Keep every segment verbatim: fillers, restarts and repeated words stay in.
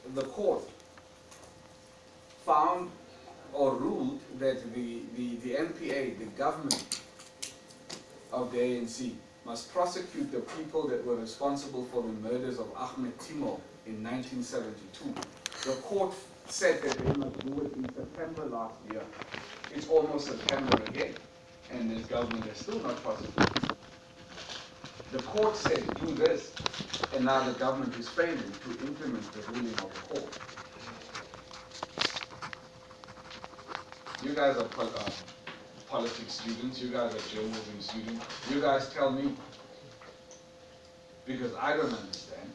the court found or ruled that the, the, the N P A, the government of the A N C, must prosecute the people that were responsible for the murders of Ahmed Timo in nineteen seventy-two. The court said that they must do it in September last year. It's almost September again, and this government is still not prosecuting. The court said do this, and now the government is failing to implement the ruling of the court. You guys are pol uh, politics students, you guys are journalism students. You guys tell me, because I don't understand.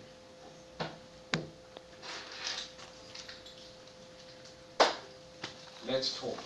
Let's talk.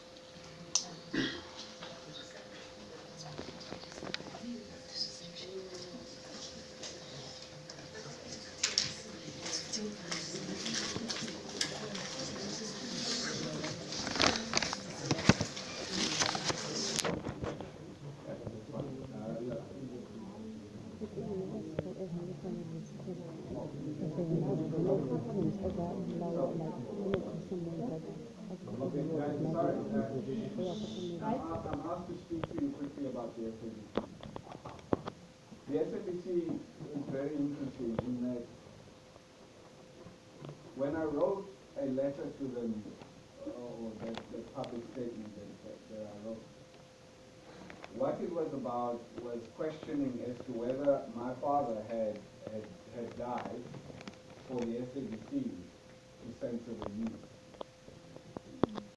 I'm asked to speak to you quickly about the S A B C. The S A B C is very interesting in that when I wrote a letter to them, or that, that public statement that, that, that I wrote, what it was about was questioning as to whether my father had, had, had died for the S A B C to censor the news.